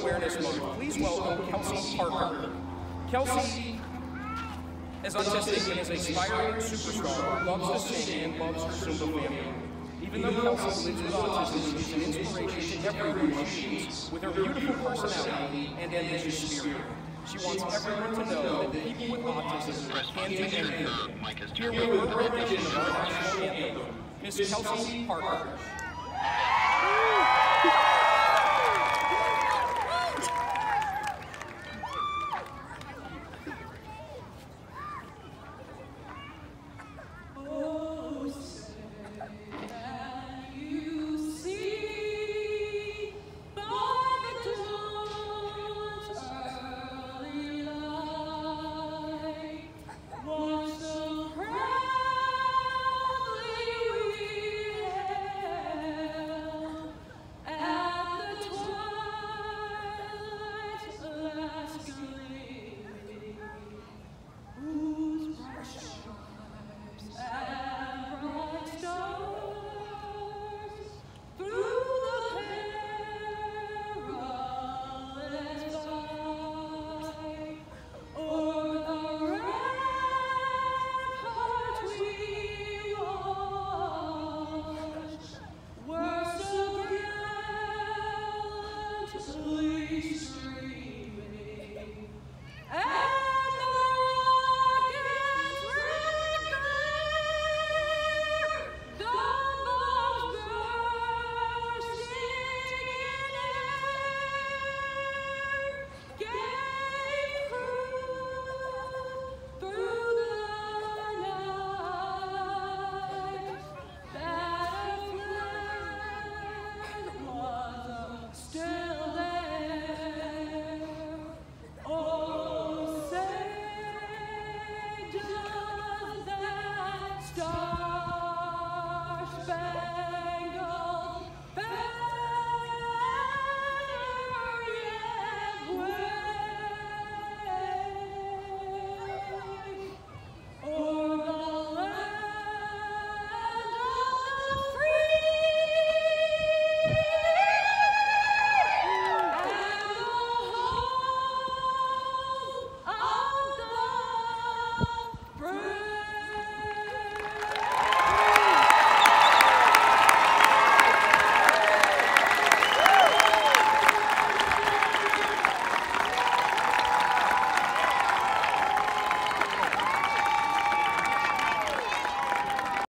Awareness Month, please welcome Kelsey Parker. Kelsey is autistic and is an aspiring superstar who loves to sing and loves her Zumba family. Even though Kelsey lives with autism, she is an inspiration to everyone she meets with her beautiful personality and ambitious spirit. She wants everyone to know that people with autism can do anything. Here with her rendition of our national anthem, Miss Kelsey Parker.